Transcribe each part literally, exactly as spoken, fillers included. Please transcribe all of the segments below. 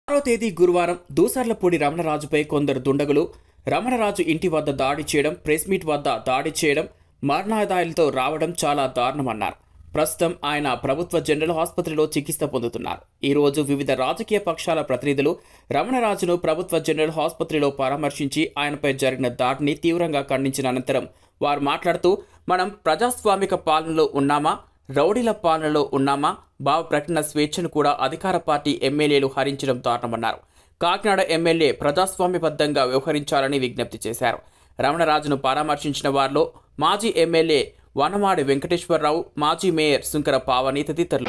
ఆరో తేదీ గురువారం దూసర్లపూడి రమణరాజుపై కొందరు దుండగులు రమణరాజు ఇంటి వద్ద దాడి చేయడం, ప్రెస్ మీట్ వద్ద దాడి చేయడం, మరణాదాయాలతో రావడం చాలా దారుణమన్నారు. ప్రస్తుతం ఆయన ప్రభుత్వ జనరల్ ఆసుపత్రిలో చికిత్స పొందుతున్నారు. ఈ రోజు వివిధ రాజకీయ పక్షాల ప్రతినిధులు రమణరాజును ప్రభుత్వ జనరల్ ఆసుపత్రిలో పరామర్శించి ఆయనపై జరిగిన దాడిని తీవ్రంగా ఖండించిన అనంతరం వారు మాట్లాడుతూ, మనం ప్రజాస్వామిక పాలనలో ఉన్నామా, రౌడీల పాలనలో ఉన్నామా, భావ ప్రకటన స్వేచ్ఛను కూడా అధికార పార్టీ ఎమ్మెల్యేలు హరించడం దారుణమన్నారు. కాకినాడ ఎమ్మెల్యే ప్రజాస్వామ్యబద్ధంగా వ్యవహరించాలని విజ్ఞప్తి చేశారు. రమణరాజును పరామర్శించిన వారిలో మాజీ ఎమ్మెల్యే వనమాడి వెంకటేశ్వరరావు, మాజీ మేయర్ సుంకర పావని తదితరులు.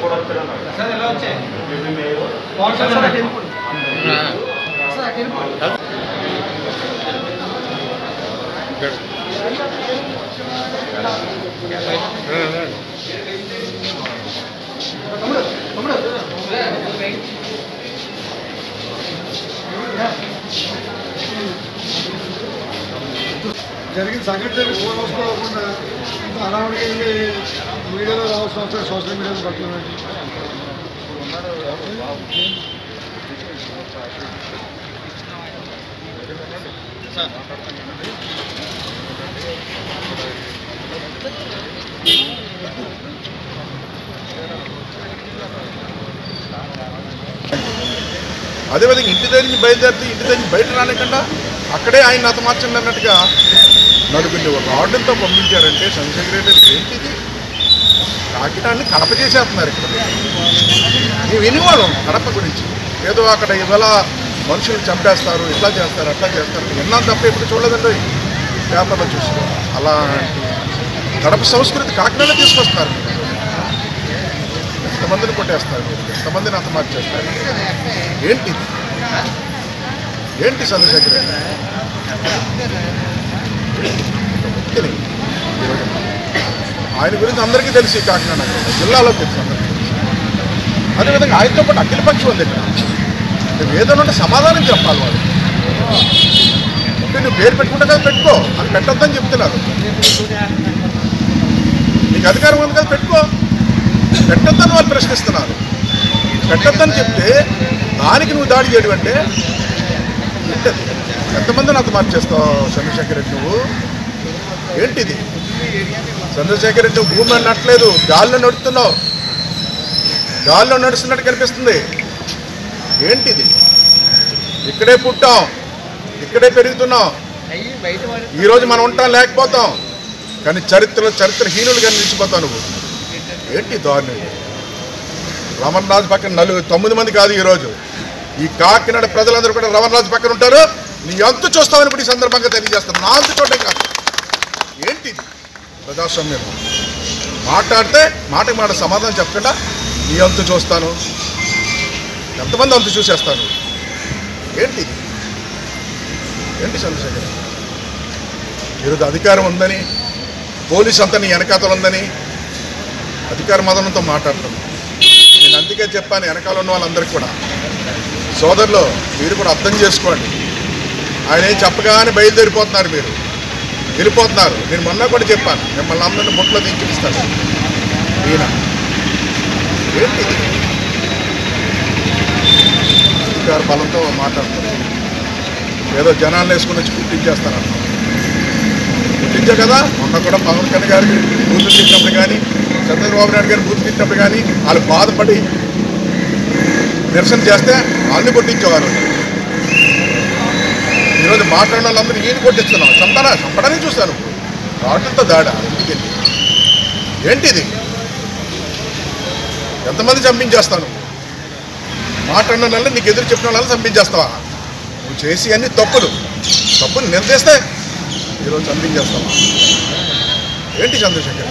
జరిగిన సంఘటన ఫోన్ వసుకోకుండా అనామడికి వెళ్ళి మీడియాలో రావాల్సిన అవసరం సోషల్ మీడియాలో పడుతున్నాండి. అదేవిధంగా ఇంటి దగ్గర నుంచి బయలుదేరితే ఇంటి దగ్గర బయట రానికుండా అక్కడే ఆయన హతమార్చండి అన్నట్టుగా నలుగురిని రాడ్డంతో పంపించారంటే సెక్రటరీ ఏంటిది? కాకినాడని కడప చేసేస్తున్నారు. ఇక్కడ మేము వినేవాళ్ళం కడప గురించి, ఏదో అక్కడ ఇవాళ మనుషులు చంపేస్తారు, ఇట్లా చేస్తారు, అట్లా చేస్తారు, విన్నాం తప్ప ఎప్పుడు చూడలేదండి. పేపర్లో చూసుకో అలాంటి కడప సంస్కృతి కాకినాడ తీసుకొస్తారు. ఎంతమందిని కొట్టేస్తారు, ఎంతమందిని హతమార్చేస్తారు. ఏంటి ఏంటి చంద్రశేఖర్ ఆయన గురించి అందరికీ తెలిసి కాకినాడ జిల్లాలో తెలుసు అందరికీ తెలుసు. అదేవిధంగా ఆయనతో పాటు అఖిలపక్షం ఉంది. ఇక్కడ నువ్వు ఏదైనా ఉంటే సమాధానం చెప్పాలి. వాళ్ళు అంటే నువ్వు పేరు పెట్టుకుంటే కదా పెట్టుకో, అది పెట్టొద్దని చెప్తున్నారు. నీకు అధికారం ఉంది కదా పెట్టుకో, పెట్టొద్దని వాళ్ళు ప్రశ్నిస్తున్నారు. పెట్టొద్దని చెప్తే దానికి నువ్వు దాడి చేయడం అంటే ఎంతమందిని అంత మార్చేస్తావు చంద్రశేఖర్ రెడ్డి? నువ్వు ఏంటిది? చంద్రశేఖర్ రెడ్డి నువ్వు భూమి అన్నట్లేదు, గాల్లో నడుస్తున్నావు, గాల్లో నడుస్తున్నట్టు కనిపిస్తుంది. ఏంటిది? ఇక్కడే పుట్టాం, ఇక్కడే పెరుగుతున్నాం. ఈరోజు మనం ఉంటాం లేకపోతాం, కానీ చరిత్రలో చరిత్రహీనులుగా నిలిచిపోతావు నువ్వు. ఏంటి దారుణం? రమణరాజు పక్కన నలుగురు తొమ్మిది మంది కాదు ఈరోజు ఈ కాకినాడ ప్రజలందరూ కూడా రమణరాజు పక్కన ఉంటారు. నీ అంతు చూస్తామని కూడా ఈ సందర్భంగా తెలియజేస్తాను. నా అంతు చూడటం కాదు. ఏంటి ప్రజాస్వామ్యం? మాట్లాడితే మాటకి మాట సమాధానం చెప్పకుండా నీ అంతు చూస్తాను, ఎంతమంది అంతు చూసేస్తాను. ఏంటి ఏంటి చంద్రశేఖర్? ఈరోజు అధికారం ఉందని, పోలీసు అంతా నీ వెనకాతలు ఉందని అధికార మదనంతో మాట్లాడుతున్నాను. నేను అందుకే చెప్పాను వెనకాల ఉన్న వాళ్ళందరికీ కూడా, సోదరులు మీరు కూడా అర్థం చేసుకోండి. ఆయన ఏం చెప్పగానే బయలుదేరిపోతున్నారు, మీరు వెళ్ళిపోతున్నారు. నేను మొన్న కూడా చెప్పాను, మిమ్మల్ని అందరినీ బొట్లో దించిస్తాను. ఈయన ఏంటి అధికార బలంతో మాట్లాడుతున్నారు. ఏదో జనాలను వేసుకుని వచ్చి పుట్టించేస్తాను. పుట్టించే కదా మొన్న కూడా పవన్ కళ్యాణ్ గారికి బూతులు తిట్టినప్పుడు కానీ, చంద్రబాబు నాయుడు గారిని బూతులు తిట్టినప్పుడు కానీ వాళ్ళు బాధపడి నిరసన చేస్తే వాళ్ళని కొట్టించేవారు. ఈరోజు మాట్లాడిన వాళ్ళందరూ ఈయన కొట్టిస్తున్నాం. చంపనా చంపడానికి చూస్తాను. రావడంతో దాడా ఇంటికి ఏంటిది? ఎంతమంది చంపించేస్తాను? మాట్లాడిన వాళ్ళని నీకు ఎదురు చెప్పిన వాళ్ళని చంపించేస్తావా? నువ్వు చేసి అన్ని తప్పులు తప్పులు నిలదీస్తే ఈరోజు చంపించేస్తావా? ఏంటి చంద్రశేఖర్?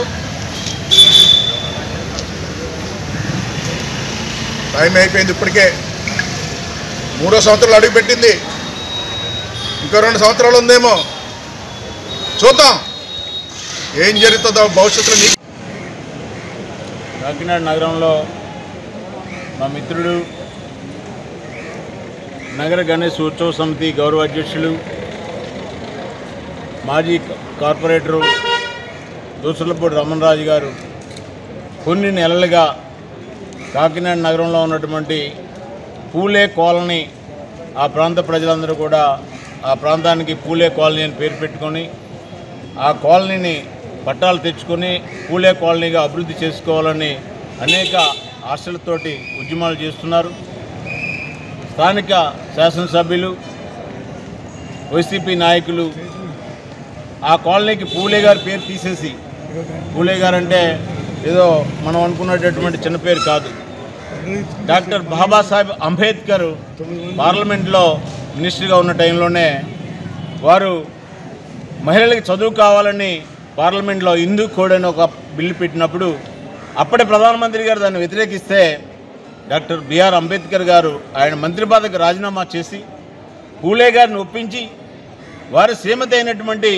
టైం అయిపోయింది. ఇప్పటికే మూడో సంవత్సరాలు అడుగు పెట్టింది, ఇంకో రెండు సంవత్సరాలు ఉందేమో. చూద్దాం ఏం జరుగుతుందో భవిష్యత్తులో. కాకినాడ నగరంలో మా మిత్రుడు నగర గణేష్ ఉత్సవ సమితి గౌరవ అధ్యక్షులు, మాజీ కార్పొరేటరు దూసర్లపూడి రమణరాజు గారు కొన్ని నెలలుగా కాకినాడ నగరంలో ఉన్నటువంటి పూలే కాలనీ, ఆ ప్రాంత ప్రజలందరూ కూడా ఆ ప్రాంతానికి పూలే కాలనీ అని పేరు పెట్టుకొని ఆ కాలనీని పట్టాలు తెచ్చుకొని పూలే కాలనీగా అభివృద్ధి చేసుకోవాలని అనేక ఆశలతోటి ఉద్యమాలు చేస్తున్నారు. స్థానిక శాసనసభ్యులు, వైసీపీ నాయకులు ఆ కాలనీకి పూలే గారి పేరు తీసేసి, పూలే గారు అంటే ఏదో మనం అనుకున్నటువంటి చిన్న పేరు కాదు, డాక్టర్ బాబాసాహెబ్ అంబేద్కర్ పార్లమెంట్లో మినిస్టర్గా ఉన్న టైంలోనే వారు మహిళలకి చదువు కావాలని పార్లమెంట్లో హిందూ కోడ్ అని ఒక బిల్లు పెట్టినప్పుడు అప్పటి ప్రధానమంత్రి గారు దాన్ని వ్యతిరేకిస్తే డాక్టర్ బిఆర్ అంబేద్కర్ గారు ఆయన మంత్రి పదవికి రాజీనామా చేసి పూలే గారిని ఒప్పించి వారి శ్రీమతి అయినటువంటి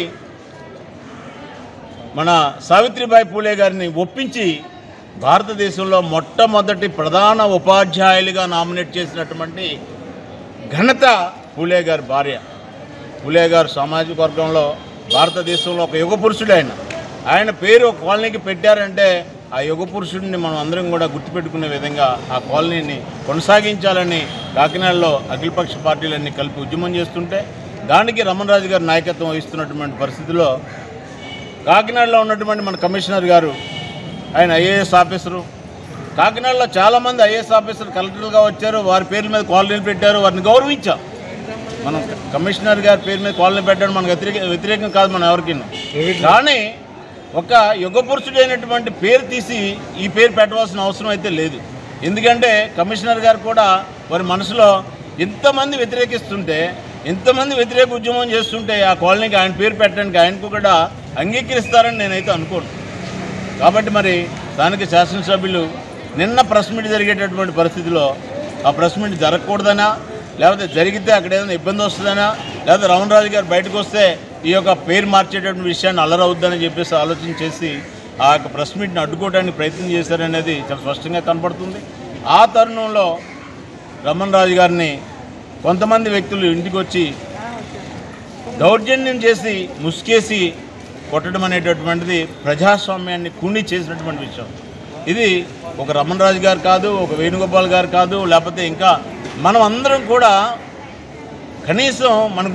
మన సావిత్రిబాయి పూలే గారిని ఒప్పించి భారతదేశంలో మొట్టమొదటి ప్రధాన ఉపాధ్యాయులుగా నామినేట్ చేసినటువంటి ఘనత పూలే గారి భార్య. పూలే గారు సామాజిక వర్గంలో భారతదేశంలో ఒక యుగ పురుషుడు. ఆయన ఆయన పేరు ఒక కాలనీకి పెట్టారంటే ఆ యుగ పురుషుడిని మనం అందరం కూడా గుర్తుపెట్టుకునే విధంగా ఆ కాలనీని కొనసాగించాలని కాకినాడలో అఖిలపక్ష పార్టీలన్నీ కలిపి ఉద్యమం చేస్తుంటే దానికి రమణరాజు గారు నాయకత్వం వహిస్తున్నటువంటి పరిస్థితిలో కాకినాడలో ఉన్నటువంటి మన కమిషనర్ గారు, ఆయన ఐఏఎస్ ఆఫీసరు, కాకినాడలో చాలామంది ఐఏఎస్ ఆఫీసర్లు కలెక్టర్లుగా వచ్చారు, వారి పేర్ల మీద కాలనీలు పెట్టారు, వారిని గౌరవించాం. మనం కమిషనర్ గారి పేరు మీద కాలనీ పెట్టడం మనకు వ్యతిరేక వ్యతిరేకం కాదు మనం ఎవరికి. కానీ ఒక యుగ పురుషుడైనటువంటి పేరు తీసి ఈ పేరు పెట్టవలసిన అవసరం అయితే లేదు. ఎందుకంటే కమిషనర్ గారు కూడా వారి మనసులో ఎంతమంది వ్యతిరేకిస్తుంటే, ఎంతమంది వ్యతిరేక ఉద్యమం చేస్తుంటే ఆ కాలనీకి ఆయన పేరు పెట్టడానికి ఆయనకు కూడా అంగీకరిస్తారని నేనైతే అనుకోను. కాబట్టి మరి స్థానిక శాసనసభ్యులు నిన్న ప్రెస్ మీట్ జరిగేటటువంటి పరిస్థితిలో ఆ ప్రెస్ మీట్ జరగకూడదనా, లేకపోతే జరిగితే అక్కడ ఏదైనా ఇబ్బంది వస్తుందనా, లేకపోతే రమణరాజు గారు బయటకు వస్తే ఈ యొక్క పేరు మార్చేటటువంటి విషయాన్ని అల్లరవుద్దని చెప్పేసి ఆలోచన చేసి ఆ యొక్క ప్రెస్ మీట్ని అడ్డుకోవడానికి ప్రయత్నం చేశారనేది చాలా స్పష్టంగా కనపడుతుంది. ఆ తరుణంలో రమణరాజు గారిని కొంతమంది వ్యక్తులు ఇంటికి వచ్చి దౌర్జన్యం చేసి ముసుకేసి కొట్టడం అనేటటువంటిది ప్రజాస్వామ్యాన్ని కూని చేసినటువంటి విషయం. ఇది ఒక రమణరాజు గారు కాదు, ఒక వేణుగోపాల్ గారు కాదు, లేకపోతే ఇంకా మనం అందరం కూడా కనీసం మనకు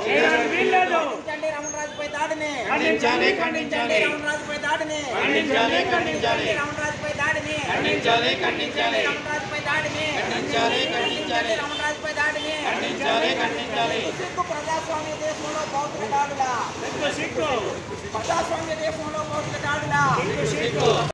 ప్రజాస్వామ్య దేశంలో భౌతిక దాడులా, ప్రజాస్వామ్య దేశంలో భౌతిక దాడులా.